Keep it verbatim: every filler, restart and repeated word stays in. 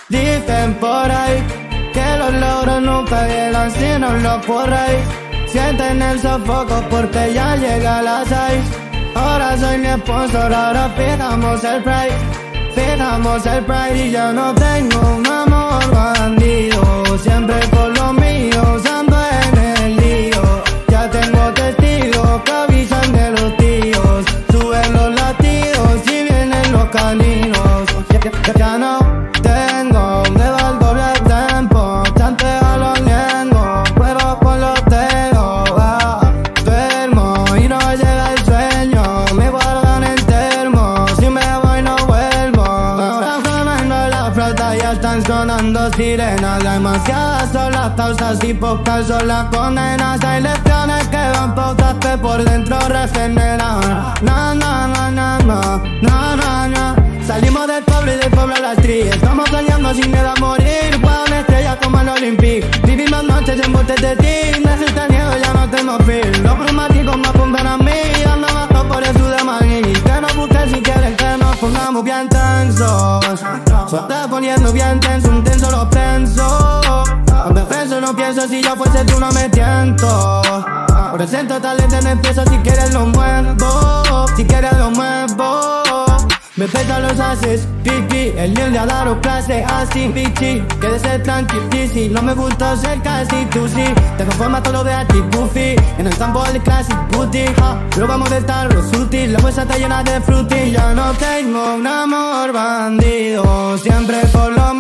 Dicen por ahí que los logros nunca llegan si no los corréis. Sienten el sofoco porque ya llega a las seis. Ahora soy mi sponsor, ahora fijamos el price. Fijamos el price y yo no tengo un amor bandido. Siempre con lo mío, ando en el lío. Ya tengo testigos que avisan de los tíos. Suben los latidos y vienen los caninos. Ya no tengo de dar doble tempo. Chantea los liengos, pero con los dedos ah, duermo y no llega el sueño. Me guardan en termo, si me voy no vuelvo. Ahora sonando la flauta, ya están sonando sirenas. Demasiadas son las causas y pocas son las condenas. Hay lecciones que van pautas que por dentro regeneran. Na na na na na na na na. Salimos del pueblo y del pueblo a la street. Estamos planeando sin miedo a morir. Para una estrella como el Olympic. Vivimos noches en botes de ti. Necesito el miedo, ya no tengo feel. Los prismáticos me apuntan a mí. Ando bajo por eso de maní. Que no busques si quieren que nos pongamos bien tensos. Se está poniendo bien tenso, un tenso lo pienso. Me pienso, no pienso, si yo fuese tú no me tiento. Presento talento en el piso, si quieres lo muevo. Si quieres lo muevo. Me petan los haces, piqui, el nivel de a daros clase, así, pichi. Quédese tranqui, si no me gusta ser casi tú sí. Te conformas todo de ti, goofy. En el campo de classic booty, ja. Pero vamos de estar lo sutil, la bolsa está llena de fruity. Ya no tengo un amor bandido, siempre por lo